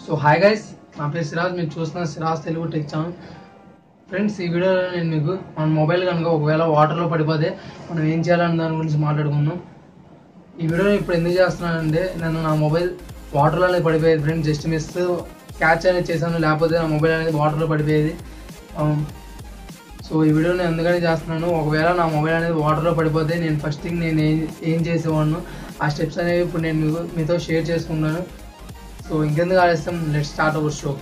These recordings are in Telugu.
సో హాయ్ గైస్, నా పేరు సిరాజ్. మీరు చూస్తున్న Siraj Telugu tech channel. Friends, ఈ వీడియోలో నేను మీకు మన మొబైల్ కనుక ఒకవేళ వాటర్లో పడిపోతే మనం ఏం చేయాలనే దాని గురించి మాట్లాడుకుందాం. ఈ వీడియోని ఇప్పుడు ఎందుకు చేస్తున్నానంటే, నేను నా మొబైల్ వాటర్లో అనేది పడిపోయేది ఫ్రెండ్స్. జస్ట్ మిస్ క్యాచ్ అనేది చేశాను, లేకపోతే నా మొబైల్ అనేది వాటర్లో పడిపోయేది. సో ఈ వీడియోని ఎందుకని చేస్తున్నాను, ఒకవేళ నా మొబైల్ అనేది వాటర్లో పడిపోతే నేను ఫస్ట్ థింగ్ నేను ఏం చేసేవాడిను, ఆ స్టెప్స్ అనేవి ఇప్పుడు నేను మీతో షేర్ చేసుకున్నాను. సో ఇంకెందుకు ఆలస్యం, let's start our show.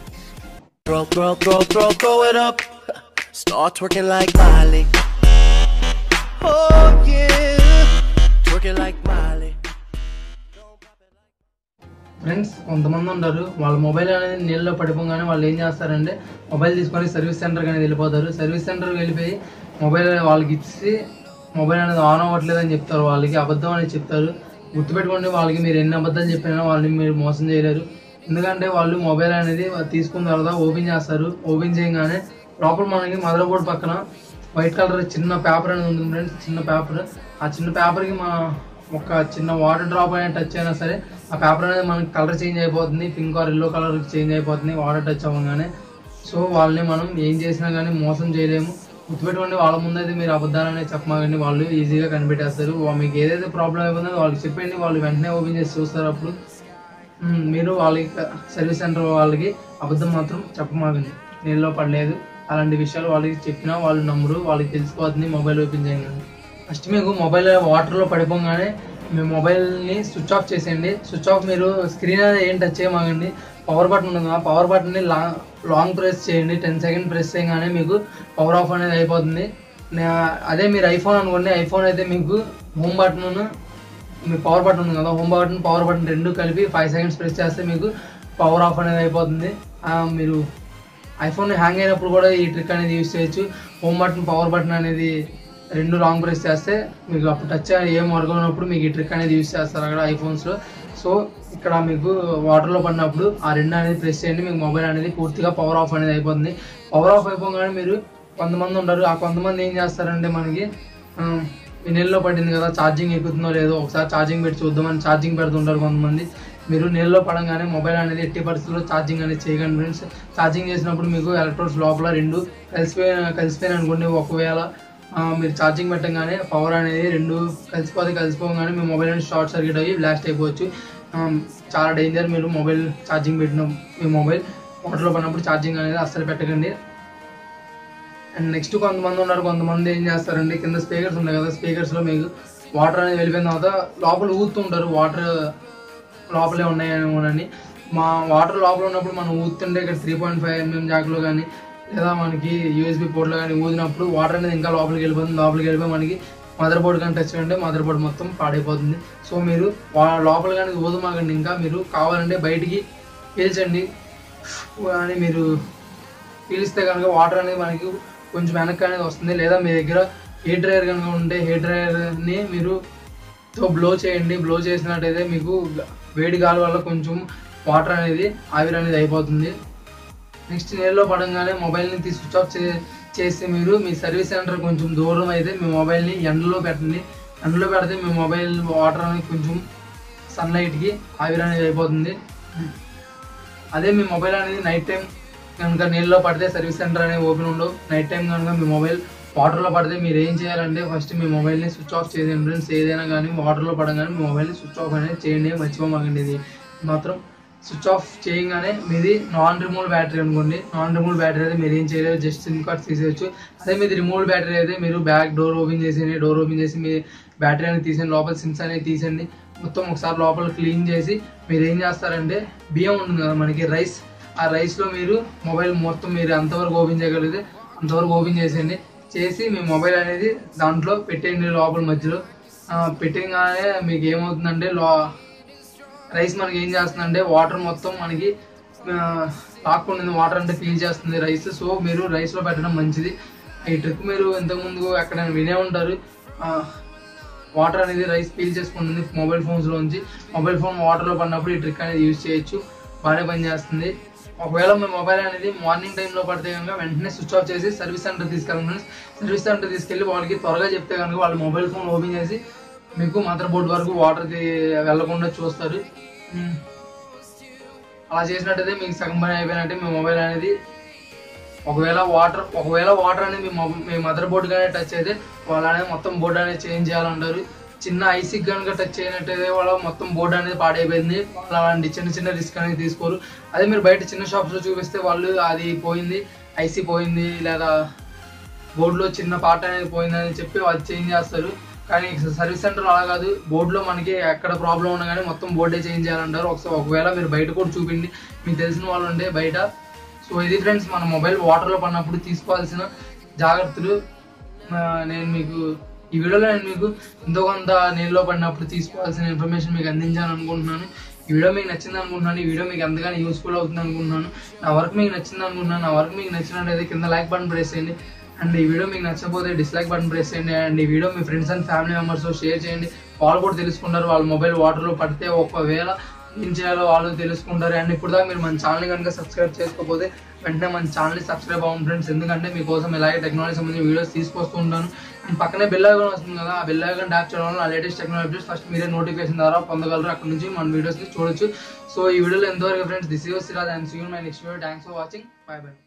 Throw it up. Start twerking like Miley. Oh yeah, twerking like Miley. Friends, కొంతమంది ఉంటారు, వాళ్ళ మొబైల్ అనేది నీళ్ళలో పడిపోగానే వాళ్ళు ఏం చేస్తారంటే మొబైల్ తీసుకొని సర్వీస్ సెంటర్కి అనేది వెళ్ళిపోతారు. సర్వీస్ సెంటర్కి వెళ్ళిపోయి మొబైల్ వాళ్ళకి ఇచ్చి మొబైల్ అనేది ఆన్ అవ్వట్లేదని చెప్తారు. వాళ్ళకి అబద్ధం అనేది చెప్తారు. గుర్తుపెట్టుకోండి, వాళ్ళకి మీరు ఎన్ని అబద్ధాలు చెప్పినా వాళ్ళని మీరు మోసం చేయలేరు. ఎందుకంటే వాళ్ళు మొబైల్ అనేది తీసుకున్న తర్వాత ఓపెన్ చేస్తారు. ఓపెన్ చేయగానే లోపల మనకి మదర్ బోర్డ్ పక్కన వైట్ కలర్ చిన్న పేపర్ అనేది ఉంటుంది ఫ్రెండ్స్. చిన్న పేపర్, ఆ చిన్న పేపర్కి మన ఒక చిన్న వాటర్ డ్రాప్ అనేది టచ్ అయినా సరే ఆ పేపర్ అనేది మనకి కలర్ చేంజ్ అయిపోతుంది. Pink or yellow colour change అయిపోతుంది వాటర్ టచ్ అవ్వగానే. సో వాళ్ళని మనం ఏం చేసినా కానీ మోసం చేయలేము. గుర్తుపెట్టుకోండి, వాళ్ళ ముందైతే మీరు అబద్ధాలనే చెప్పమాకండి, వాళ్ళు ఈజీగా కనిపెట్టేస్తారు. మీకు ఏదైతే ప్రాబ్లం అయిపోతుందో వాళ్ళకి చెప్పండి, వాళ్ళు వెంటనే ఓపెన్ చేసి చూస్తారు. అప్పుడు మీరు వాళ్ళకి సర్వీస్ సెంటర్ వాళ్ళకి అబద్ధం మాత్రం చెప్పమాకండి. నీళ్ళలో పడలేదు అలాంటి విషయాలు వాళ్ళకి చెప్పినా వాళ్ళు నమ్మరు, వాళ్ళకి తెలిసిపోతుంది మొబైల్ ఓపెన్ చేయగానే. ఫస్ట్ మీకు మొబైల్ వాటర్లో పడిపోగానే మీ మొబైల్ని స్విచ్ ఆఫ్ చేసేయండి. స్విచ్ ఆఫ్, మీరు స్క్రీన్ అనేది ఏం టచ్ చేయమాకండి. పవర్ బటన్ ఉంటుంది, ఆ పవర్ బటన్ని లాంగ్ ప్రెస్ చేయండి. 10 సెకండ్ ప్రెస్ చేయగానే మీకు పవర్ ఆఫ్ అనేది అయిపోతుంది. అదే మీరు ఐఫోన్ అనుకోండి, ఐఫోన్ అయితే మీకు హోమ్ బటన్, మీ పవర్ బటన్ ఉంది కదా, హోమ్ బటన్ పవర్ బటన్ రెండు కలిపి 5 సెకండ్స్ ప్రెస్ చేస్తే మీకు పవర్ ఆఫ్ అనేది అయిపోతుంది. మీరు ఐఫోన్ హ్యాంగ్ అయినప్పుడు కూడా ఈ ట్రిక్ అనేది యూజ్ చేయొచ్చు. హోమ్ బటన్ పవర్ బటన్ అనేది రెండు లాంగ్ ప్రెస్ చేస్తే మీకు అప్పుడు టచ్ ఏం వర్క్ అయినప్పుడు మీకు ఈ ట్రిక్ అనేది యూజ్ చేస్తారు అక్కడ ఐఫోన్స్లో. సో ఇక్కడ మీకు వాటర్లో పడినప్పుడు ఆ రెండు అనేది ప్రెస్ చేయండి, మీకు మొబైల్ అనేది పూర్తిగా పవర్ ఆఫ్ అనేది అయిపోతుంది. పవర్ ఆఫ్ అయిపోగానే మీరు కొంతమంది ఉంటారు, ఆ కొంతమంది ఏం చేస్తారంటే మనకి నీళ్ళలో పడింది కదా, ఛార్జింగ్ ఎక్కుతుందో లేదో ఒకసారి ఛార్జింగ్ పెట్టి చూద్దామని ఛార్జింగ్ పెడుతుంటారు కొంతమంది. మీరు నీళ్ళలో పడంగానే మొబైల్ అనేది ఎట్టి పరిస్థితుల్లో ఛార్జింగ్ అనేది చేయకండి ఫ్రెండ్స్. ఛార్జింగ్ చేసినప్పుడు మీకు ఎలక్ట్రోడ్స్ లోపల రెండు కలిసిపోయిన అనుకోండి, ఒకవేళ మీరు ఛార్జింగ్ పెట్టగానే పవర్ అనేది రెండు కలిసిపోగానే మీ మొబైల్ అనేది షార్ట్ సర్క్యూట్ అయ్యి బ్లాస్ట్ అయిపోవచ్చు. చాలా డేంజర్. మీరు మొబైల్ ఛార్జింగ్ పెట్టిన మీ మొబైల్ వాటర్లో పడినప్పుడు ఛార్జింగ్ అనేది అస్సలు పెట్టకండి. అండ్ నెక్స్ట్ కొంతమంది ఉన్నారు, కొంతమంది ఏం చేస్తారంటే కింద స్పీకర్స్ ఉన్నాయి కదా, స్పీకర్స్లో మీకు వాటర్ అనేది వెళ్ళిపోయిన తర్వాత లోపల ఊతుంటారు, వాటర్ లోపలే ఉన్నాయని. మా వాటర్ లోపల ఉన్నప్పుడు మనం ఊతుంటే ఇక్కడ 3.5 mm జాక్లో కానీ లేదా మనకి USB పోర్ట్లో కానీ ఊదినప్పుడు వాటర్ అనేది ఇంకా లోపలికి వెళ్ళిపోతుంది. లోపలికి వెళ్ళిపోయి మనకి మదర్ బోర్డ్ కానీ టచ్ అంటే మదర్ బోర్డ్ మొత్తం పాడైపోతుంది. సో మీరు లోపల కానీ ఊదమాకండి. ఇంకా మీరు కావాలంటే బయటికి పీల్చండి, అని మీరు పీలిస్తే కనుక వాటర్ అనేది మనకి కొంచెం వెనక్కి అనేది వస్తుంది. లేదా మీ దగ్గర హెయిర్ డ్రైయర్ కనుక ఉంటే హెయిర్ డ్రైయర్ని మీరు బ్లో చేయండి. బ్లో చేసినట్టయితే మీకు వేడి గాలి వల్ల కొంచెం వాటర్ అనేది ఆవిరి అనేది అయిపోతుంది. నెక్స్ట్ నీళ్ళలో పడంగానే మొబైల్ని స్విచ్ ఆఫ్ చేసి మీరు మీ సర్వీస్ సెంటర్ కొంచెం దూరం అయితే మీ మొబైల్ని ఎండలో పెట్టండి. ఎండలో పెడితే మీ మొబైల్ వాటర్ అనేది కొంచెం సన్లైట్కి ఆవిరి అనేది అయిపోతుంది. అదే మీ మొబైల్ అనేది నైట్ టైం కనుక నీళ్ళలో పడితే సర్వీస్ సెంటర్ అనేది ఓపెన్ ఉండవు. నైట్ టైం కనుక మీ మొబైల్ వాటర్లో పడితే మీరు ఏం చేయాలంటే ఫస్ట్ మీ మొబైల్ని స్విచ్ ఆఫ్ చేయండి ఫ్రెండ్స్. ఏదైనా కానీ వాటర్లో పడగానే మీ మొబైల్ని స్విచ్ ఆఫ్ అనేది చేయండి, మర్చిపోమాకండి. ఇది మాత్రం స్విచ్ ఆఫ్ చేయగానే మీది నాన్ రిమూవల్ బ్యాటరీ అనుకోండి. నాన్ రిమూవల్ బ్యాటరీ అయితే మీరు ఏం చేయలేదు, జస్ట్ సిమ్ కార్డ్స్ తీసేయచ్చు. అదే మీది రిమూవల్ బ్యాటరీ అయితే మీరు బ్యాక్ డోర్ ఓపెన్ చేసేయండి. డోర్ ఓపెన్ చేసి మీ బ్యాటరీ అనేది తీసేయండి, లోపల సిమ్స్ అనేది తీసేయండి. మొత్తం ఒకసారి లోపల క్లీన్ చేసి మీరు ఏం చేస్తారంటే బియ్యం ఉంటుంది కదా మనకి, రైస్, ఆ రైస్లో మీరు మొబైల్ మొత్తం మీరు ఎంతవరకు ఓపెన్ చేయగలిగితే అంతవరకు ఓపెన్ చేసేయండి. చేసి మీ మొబైల్ అనేది దాంట్లో పెట్టేయండి. లోపల మధ్యలో పెట్టగానే మీకు ఏమవుతుందంటే రైస్ మనకి ఏం చేస్తుందంటే వాటర్ మొత్తం మనకి లాక్కుంటుంది, వాటర్ అంటే ఫీల్ చేస్తుంది రైస్. సో మీరు రైస్లో పెట్టడం మంచిది. ఈ ట్రిక్ మీరు ఇంతకుముందు ఎక్కడైనా వినే ఉంటారు. వాటర్ అనేది రైస్ ఫీల్ చేసుకుంటుంది మొబైల్ ఫోన్స్లోంచి. మొబైల్ ఫోన్ వాటర్లో పడినప్పుడు ఈ ట్రిక్ అనేది యూజ్ చేయొచ్చు, బాగానే పనిచేస్తుంది. ఒకవేళ మీ మొబైల్ అనేది మార్నింగ్ టైంలో పడితే కనుక వెంటనే స్విచ్ ఆఫ్ చేసి సర్వీస్ సెంటర్ తీసుకెళ్ళండి. సర్వీస్ సెంటర్ తీసుకెళ్ళి వాళ్ళకి త్వరగా చెప్తే కనుక వాళ్ళ మొబైల్ ఫోన్ ఓపెన్ చేసి మీకు మదర్ బోర్డ్ వరకు వాటర్ వెళ్ళకుండా చూస్తారు. అలా చేసినట్టయితే మీకు సగం పని అయిపోయినట్టే. మీ మొబైల్ అనేది ఒకవేళ వాటర్ అనేది మీ మదర్ బోర్డ్ కానీ టచ్ అయితే వాళ్ళు అనేది మొత్తం బోర్డు అనేది చేంజ్ చేయాలంటారు. చిన్న ఐసీ కనుక టచ్ అయినట్టయితే వాళ్ళ మొత్తం బోర్డు అనేది పాడైపోయింది. వాళ్ళు అలాంటి చిన్న రిస్క్ అనేది తీసుకోరు. అదే మీరు బయట చిన్న షాప్స్లో చూపిస్తే వాళ్ళు అది పోయింది, ఐసీ పోయింది, లేదా బోర్డులో చిన్న పార్ట్ అనేది పోయిందని చెప్పి వాళ్ళు చేంజ్ చేస్తారు. కానీ సర్వీస్ సెంటర్ అలా కాదు, బోర్డులో మనకి ఎక్కడ ప్రాబ్లం ఉన్నా కానీ మొత్తం బోర్డే చేంజ్ చేయాలంటారు. ఒకవేళ మీరు బయట కూడా చూపిండి, మీకు తెలిసిన వాళ్ళు ఉంటే బయట. సో ఇది ఫ్రెండ్స్ మన మొబైల్ వాటర్లో పడినప్పుడు తీసుకోవాల్సిన జాగ్రత్తలు. నేను మీకు ఈ వీడియోలో మీకు ఎంతో కొంత నీళ్ళలో పడినప్పుడు తీసుకోవాల్సిన ఇన్ఫర్మేషన్ మీకు అందించాను అనుకుంటున్నాను. ఈ వీడియో మీకు నచ్చింది అనుకుంటున్నాను. ఈ వీడియో మీకు ఎంతగానో యూస్ఫుల్ అవుతుంది అనుకుంటున్నాను. నా వర్క్ మీకు నచ్చింది అనుకుంటున్నాను. నా వర్క్ మీకు నచ్చినట్టయితే కింద లైక్ బటన్ ప్రెస్ చేయండి. అండ్ ఈ వీడియో మీకు నచ్చకపోతే డిస్లైక్ బటన్ ప్రెస్ చేయండి. అండ్ ఈ వీడియో మీ ఫ్రెండ్స్ అండ్ ఫ్యామిలీ మెంబర్స్తో షేర్ చేయండి. వాళ్ళు కూడా తెలుసుకుంటారు, వాళ్ళ మొబైల్ వాటర్లో పడితే ఒకవేళ ఏం చేయాలో వాళ్ళు తెలుసుకుంటారు. అండ్ ఇప్పుడు దాకా మీరు మన ఛానల్ కనుక సబ్స్క్రైబ్ చేసుకోకపోతే వెంటనే మన ఛానల్ని సబ్స్క్రైబ్ అవ్వండి ఫ్రెండ్స్. ఎందుకంటే మీకోసం ఇలాగే టెక్నాలజీ సంబంధించిన వీడియోస్ తీసుకొస్తూ ఉంటాను. అండ్ పక్కనే బెల్ ఐకాన్ వస్తుంది కదా, ఆ బెల్ ఐకాన్ ట్యాప్ చేయడం వల్ల లేటెస్ట్ టెక్నాలజీ ఫస్ట్ మీరే నోటిఫికేషన్ ద్వారా పొందగలరు. అక్కడ నుంచి మన వీడియోస్ని చూడొచ్చు. సో ఈ వీడియోలో ఎంతవరకు friends, this is Siraj and see you in my next video. Thanks for watching. Bye by.